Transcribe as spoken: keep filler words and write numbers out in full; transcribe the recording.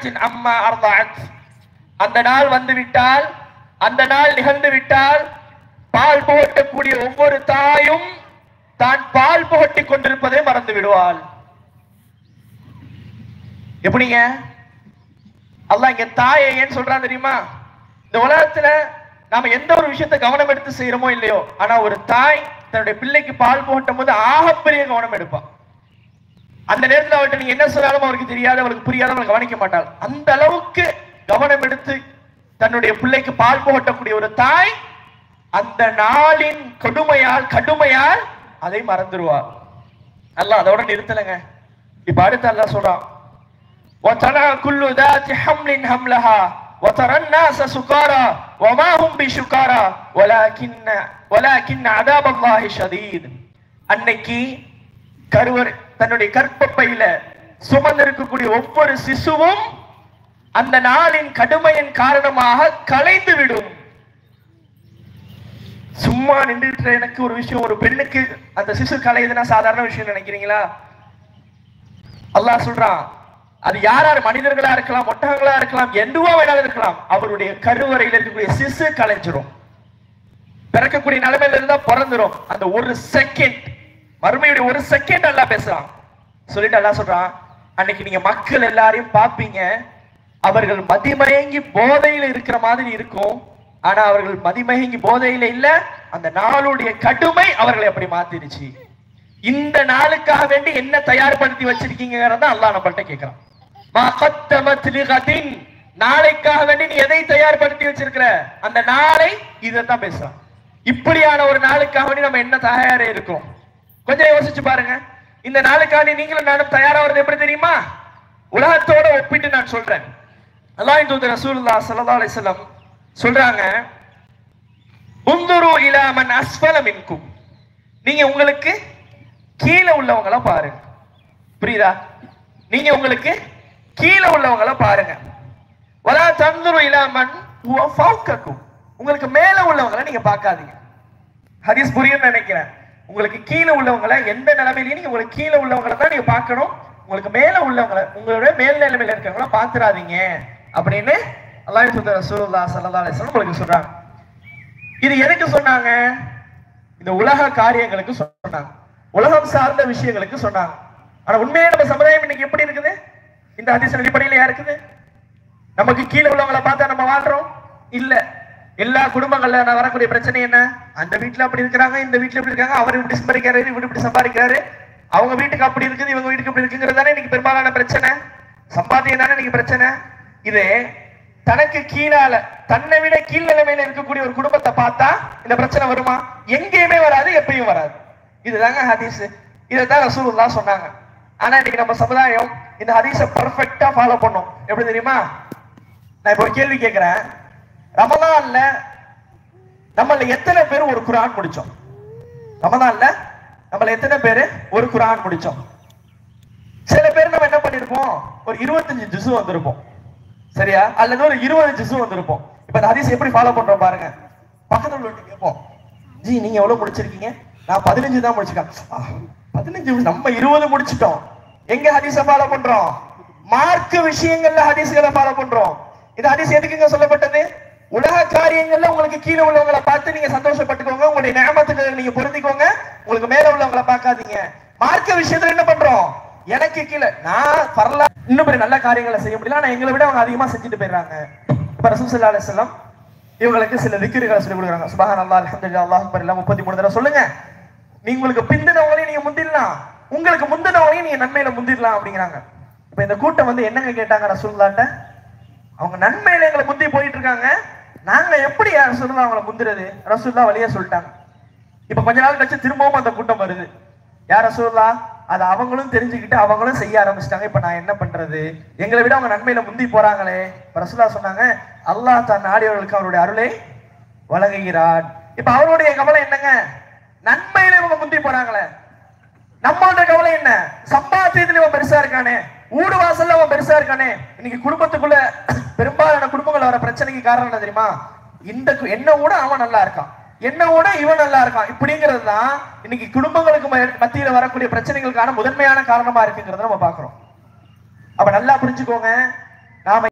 முர்திஅத்தின் அம்மா அர்தஅத். அந்த நாள் வந்து விட்டால், அந்த நாள் நிகழ்ந்து விட்டால், பால் புகட்டக்கூடிய ஒவ்வொரு தாயும் தான் பால் புகட்டிக் கொண்டிருப்பதை மறந்து விடுவாள். எப்படிங்க அல்லாஹ் இங்க தாயை ஏன் சொல்றான் தெரியுமா? இந்த உலகத்துல நாம எந்த ஒரு விஷயத்தை கவனம் எடுத்து செய்யறோமோ இல்லையோ, ஆனா ஒரு தாய் தன்னுடைய பிள்ளைக்கு பால் புகட்டும் போது ஆகப்பெரிய கவனம் எடுப்பான். அந்த நேரத்தில் அவர்கிட்ட நீங்க என்ன சொன்னாலும் அவருக்கு தெரியாது, அவருக்கு புரியாத, அவளை கவனிக்க மாட்டாள். அந்த அளவுக்கு கவனம் எடுத்து தன்னுடைய பிள்ளைக்கு பால் புகட்டக்கூடிய ஒரு தாய் அந்த நாளின் கொடுமையால் கடுமையால் அதை மறந்துடுவார். அல்லாஹ் அதோட நிறுத்தலைங்க. இப்ப அடுத்து அல்லாஹ் சொல்றான், وَتَرَى كُلُّ ذَاتِ حَمْلٍ حَمْلَهَا وَتَرَى النَّاسَ سُكَارَى وَمَا هُمْ بِسُكَارَى وَلَكِنَّ وَلَكِنَّ عَذَابَ اللَّهِ شَدِيدٌ. அன்னைக்கு கருவர் தன்னுடைய கற்பப்பையில சுமந்திருக்கக்கூடிய ஒவ்வொரு சிசுவும் அந்த நாளின் கடுமையின் காரணமாக கலைந்து விடும். சும்மா நின்றுட்டு எனக்கு ஒரு விஷயம், ஒரு பெண்ணுக்கு அந்த சிசு கலையுதுன்னா சாதாரண விஷயம் நினைக்கிறீங்களா? அல்லாஹ் சொல்றான், அது யார் யார் மனிதர்களா இருக்கலாம், ஒட்டகங்களா இருக்கலாம், எதுவா வேணாலும் இருக்கலாம், அவருடைய கருவறையில் இருக்கக்கூடிய சிசு கலைஞ்சிரும். பிறக்கக்கூடிய நிலைமையில இருந்தா பிறந்துரும். அந்த ஒரு செகண்ட், மறுமையுடைய ஒரு செகண்ட் அல்லாஹ் பேசுறான். சொல்லிட்டு அல்லாஹ் சொல்றான், அன்னைக்கு நீங்க மக்கள் எல்லாரையும் பார்ப்பீங்க, அவர்கள் மதிமயங்கி போதையில இருக்கிற மாதிரி இருக்கும். ஆனா அவர்கள் மதிமயங்கி போதையில இல்ல, அந்த நாளுடைய கடுமை அவர்களை அப்படி மாத்திருச்சு. இந்த நாளுக்காக வேண்டி என்ன தயார்படுத்தி வச்சிருக்கீங்கிறத அல்லாஹ் நம்மள்ட்ட கேட்கிறான். மா கத்தமத் லிகதின், நாளைக்காக வேண்டி நீ எதை தயார்படுத்தி வச்சிருக்கிற? அந்த நாளை இதைத்தான் பேசுறான். இப்படியான ஒரு நாளுக்காக வேண்டி நம்ம என்ன தயாரா இருக்கோம்? கொஞ்சம் யோசிச்சு பாருங்க. இந்த நாளுக்காக நீங்களும் நானும் தயாராகிறது எப்படி தெரியுமா? உலகத்தோட ஒப்பிட்டு நான் சொல்றேன். அல்லாஹ்வின் தூதர் ரசூலுல்லாஹ் ஸல்லல்லாஹு அலைஹி வஸல்லம் சொல்றாங்க, உந்துரு இலா மன் அஸ்ஃபல மின்கும், நீங்க உங்களுக்கு கீழே உள்ளவங்கள பாருங்க. புரியுதா? நீங்க உங்களுக்கு கீழே உள்ளவங்கள பாருங்க. வலா தந்துரு இலா மன் ஹுவ ஃபௌகக்கும், உங்களுக்கு மேல உள்ளவங்கள நீங்க பார்க்காதீங்க. ஹதீஸ் புரியும்னு நினைக்கிறேன். உங்களுக்கு கீழே உள்ளவங்கள எந்த நிலைமையிலையும் நீங்க உங்களுக்கு கீழே உள்ளவங்கள தான் நீங்க பார்க்கணும். உங்களுக்கு மேல உள்ளவங்கள, உங்களோட மேல் நிலைமையில இருக்கிறவங்கள பார்த்துறாதீங்க அப்படின்னு அல்லாஹ்வின் தூதர் ரசூலுல்லாஹ் ஸல்லல்லாஹு அலைஹி வஸல்லம் உங்களுக்கு சொல்றாங்க. இது எதுக்கு சொன்னாங்க? இந்த உலக காரியங்களுக்கு சொன்னாங்க, உலகம் சார்ந்த விஷயங்களுக்கு சொன்னாங்க. ஆனா உண்மையா நம்ம சமுதாயம் இன்னைக்கு எப்படி இருக்குது? இந்த ஹதீஸ் அடிப்படையில இருக்குது. நமக்கு கீழே உள்ளவங்களை பார்த்தா நம்ம வாழ்றோம் இல்ல. எல்லா குடும்பங்கள்ல வரக்கூடிய பிரச்சனை என்ன? அந்த வீட்டுல அப்படி இருக்கிறாங்க, இந்த வீட்டுல இப்படி இருக்காங்க, அவர் இப்படி சம்பாதிக்கிறாரு, இவர் இப்படி சம்பாதிக்கிறாரு, அவங்க வீட்டுக்கு அப்படி இருக்குது, இவங்க வீட்டுக்கு அப்படி இருக்குங்கிறது தானே இன்னைக்கு பெரும்பாலான பிரச்சனை. சம்பாத்தியம் தானே இன்னைக்கு பிரச்சனை. இது தனக்கு கீழால, தன்னை விட கீழ் நிலைமையில இருக்கக்கூடிய ஒரு குடும்பத்தை பார்த்தா இந்த பிரச்சனை வருமா? எங்கேயுமே வராது, எப்பயும் வராது. இதுதாங்க ஹதீஸ். இதைத்தான் ரசூலுல்லாஹ் சொன்னாங்க. ஆனா இன்னைக்கு நம்ம சமுதாயம் இந்த ஹதீஸை பர்ஃபெக்டா ஃபாலோ பண்ணும். எப்படி தெரியுமா? நான் இப்ப ஒரு கேள்வி கேட்கிறேன். ரமலான்ல நம்மள எத்தனை பேர் ஒரு குர்ஆன் முடிச்சோம்? ரமலான்ல நம்மள எத்தனை பேர் ஒரு குர்ஆன் முடிச்சோம்? சில பேர் நம்ம என்ன பண்ணிருப்போம், ஒரு இருபத்தஞ்சு ஜுசு வந்திருப்போம், சரியா? அல்லது ஒரு இருபது ஜுசு வந்திருப்போம். இப்ப இந்த ஹதீஸ் எப்படி ஃபாலோ பண்றோம் பாருங்க. பக்கத்துல உள்ளவங்க கேட்போம், ஜி நீங்க எவ்வளவு முடிச்சிருக்கீங்க? நான் பதினஞ்சு தான் முடிச்சிருக்கேன். பதினஞ்சு, நம்ம இருபது முடிச்சிட்டோம். எங்க ஹதீஸ ஃபாலோ பண்றோம்? மார்க்க விஷயங்கள்ல ஹதீஸ்களை ஃபாலோ பண்றோம். இந்த ஹதீஸ் எதுக்குங்க சொல்லப்பட்டது? உலக காரியங்கள்ல உங்களுக்கு கீழே உள்ளவங்களை பார்த்து நீங்க சந்தோஷப்பட்டுக்கோங்க, உங்களுடைய நியமத்துக்கு நீங்க பொருந்திக்கோங்க, உங்களுக்கு மேல உள்ளவங்களை பார்க்காதீங்க. மார்க்க விஷயத்துல என்ன பண்றோம்? எனக்கு கீழே நான் வரல, இன்னும் பெரிய நல்ல காரியங்களை செய்ய முடியல, ஆனா எங்களை விட அவங்க அதிகமா செஞ்சுட்டு போயிடுறாங்க. இப்ப ரசூல் ஸல்லல்லாஹு அலைஹி வஸல்லம் இவங்களுக்கு சில திக்ருகளை சொல்லி கொடுக்குறாங்க. சுப்ஹானல்லாஹ், அல்ஹம்துலில்லாஹ், அல்லாஹு அக்பர் எல்லாம் முப்பத்தி மூணு தடவை சொல்லுங்க. நீங்க உங்களுக்கு பிந்தினவங்களையும் நீங்க முந்திடலாம், உங்களுக்கு முந்தினவங்களையும் நீங்க நன்மையில முந்திடலாம் அப்படிங்கிறாங்க. இப்ப இந்த கூட்டம் வந்து என்னங்க கேட்டாங்க ரசூலுல்லாஹ்ட்ட? அவங்க நன்மையில எங்களை முந்தி போயிட்டு இருக்காங்க, நாங்க எப்படி ரசூலுல்லாஹ் அவங்களை முந்துறது? ரசூலுல்லாஹ் வழியா சொல்லிட்டாங்க. இப்ப கொஞ்ச நாள் கழிச்சு திரும்பவும் அந்த கூட்டம் வருது. யார் ரசூலுல்லாஹ்? அது அவங்களும் தெரிஞ்சுக்கிட்டு அவங்களும் செய்ய ஆரம்பிச்சிட்டாங்க. இப்ப நான் என்ன பண்றது? எங்களை விட அவங்க நன்மையில முந்தி போறாங்களே. ரசூலுல்லாஹ் சொன்னாங்க, அல்லாஹ் தன் நாடியவர்களுக்கு அவருடைய அருளை வழங்குகிறான். இப்ப அவருடைய கவலை என்னங்க? நன்மையில இவங்க முந்தி போறாங்களே. நம்மளோட கவலை என்ன? சம்பாத்தியத்துல இவன் பெருசா இருக்கானே, ஊடு வாசல்ல அவன் பெருசா இருக்கானே. இன்னைக்கு குடும்பத்துக்குள்ள பெரும்பாலான குடும்பங்கள் வர பிரச்சனைக்கு காரணம் என்ன தெரியுமா? இந்த என்ன கூட அவன் நல்லா இருக்கான், என்ன கூட இவன் நல்லா இருக்கான், இப்படிங்கிறது தான் இன்னைக்கு குடும்பங்களுக்கு மத்தியில வரக்கூடிய பிரச்சனைகளுக்கான முதன்மையான காரணமா இருக்குங்கிறத நம்ம பாக்குறோம். அப்ப நல்லா புரிஞ்சுக்கோங்க, நாம